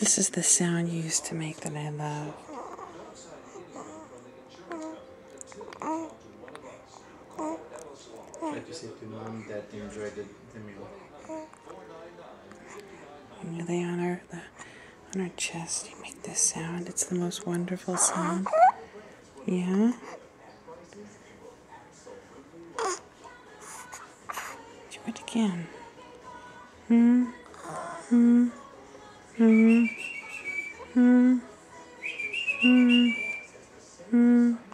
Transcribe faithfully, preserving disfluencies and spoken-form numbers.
This is the sound you used to make that I love. Like you said to mom that they enjoyed the, the meal. When you lay on our, the, on our chest, you make this sound. It's the most wonderful sound. Yeah? Do it again. Hmm. Hmm. Hmm. Hmm. Hmm. Hmm.